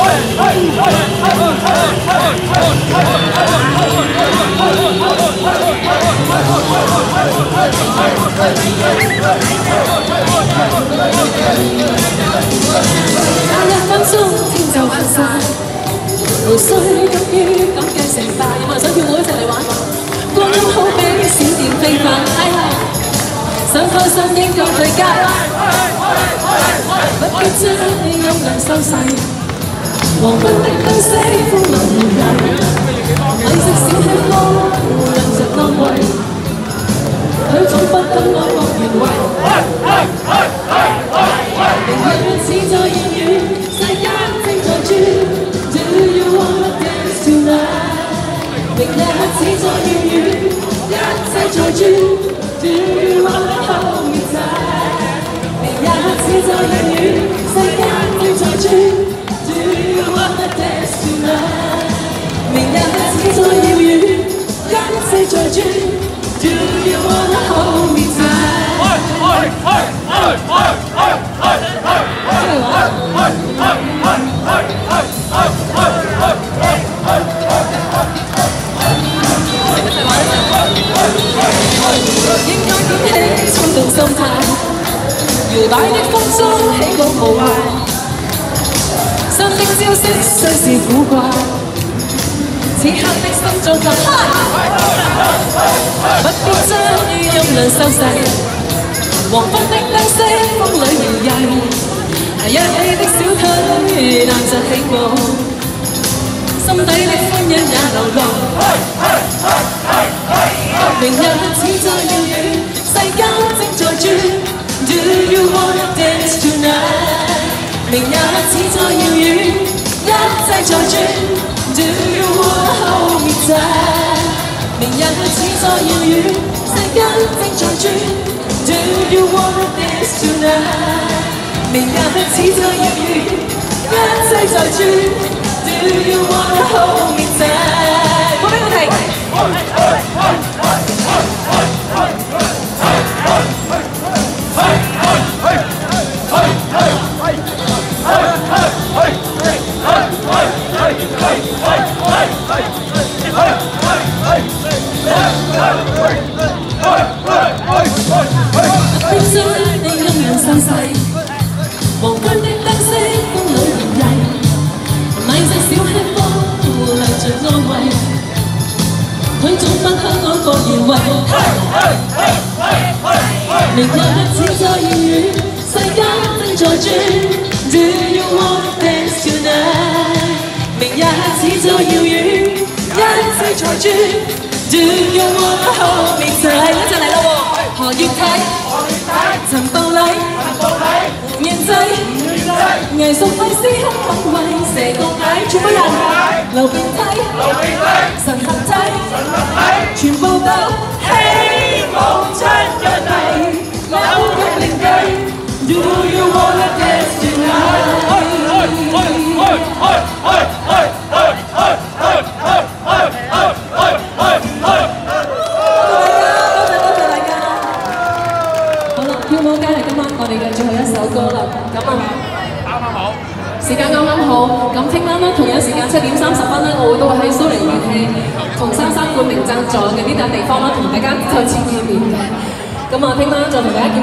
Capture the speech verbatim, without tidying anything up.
一分鐘天就黑晒，無需急於講嘅成敗。有冇人想跳舞一齊嚟玩？光陰好比閃電飛快，想開心應該對街，不必將你音量收細。黃昏的燈飾風流無人，米食小吃多，量實安慰，許總不等愛莫言為。明日似在夜雨，世間正在轉。Do you wanna dance tonight？ 明日似在夜雨，一切在轉。Do you wanna hold me tight？ 明日似在夜雨，世間正在轉。Do you wanna dance tonight？ 明日似在夜雨，一切在轉。Do you wanna hold me tight？ 應該點起衝動心態，搖擺的風中起舞無壞，新的招式雖是古怪，此刻的心中就嗨，不必將於音量收細，黃昏的燈飾風裏搖曳，一起的小腿彈着起舞，心底的歡欣也流露。明日似在夜雨，世間正在轉。Do you wanna dance tonight？ 明日似在夜雨，一切在轉。Do you wanna hold me tight？ 明日似在夜雨，世間正在轉。Do you wanna dance tonight？ 明日似在夜雨，一切在轉。Do you wanna hold me tight？ 我俾我停。必須你音量收細，黃昏的燈飾風裏搖曳，米食小吃多，量着安慰，許總不香港各言為。明日似在夜雨，世間正在轉。Do you wanna dance tonight？ 明日似在夜雨，一切在轉。Do you wanna hold me tight？ 一齊嚟啦喎！何月體、陳道禮、胡燕濟、藝術費斯克品味，蛇個解全部人，劉變梯、神合體，全部都希望出人嚟，扭曲另計。Do you wanna dance tonight？ 跳舞梗係今晚我哋嘅最後一首歌啦，咁啊啱啱好，時間啱啱好。咁聽晚咧同樣時間七點三十分咧，我會都會喺蘇寧熱氣同三三冠名贊助嘅呢笪地方啦，同大家再次見面嘅。咁啊，聽晚再同大家見。